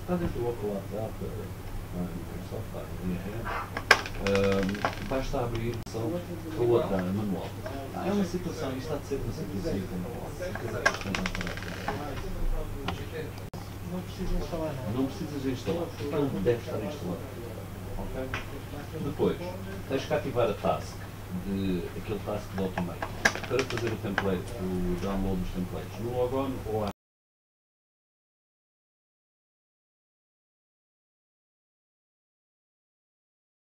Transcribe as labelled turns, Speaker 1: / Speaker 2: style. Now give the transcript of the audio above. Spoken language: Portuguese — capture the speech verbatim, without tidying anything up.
Speaker 1: está dentro do local WhatsApp, Microsoft, está ali a basta abrir a opção que a outra manual. Ah, é uma situação, isto está de ser uma situação manual. Se quiser não precisa instalar nada. Não precisas instalar, porque ele deve estar instalado. Ok? Depois, tens que ativar a task, de, aquele task de automate, para fazer o template, o download dos templates, no logon ou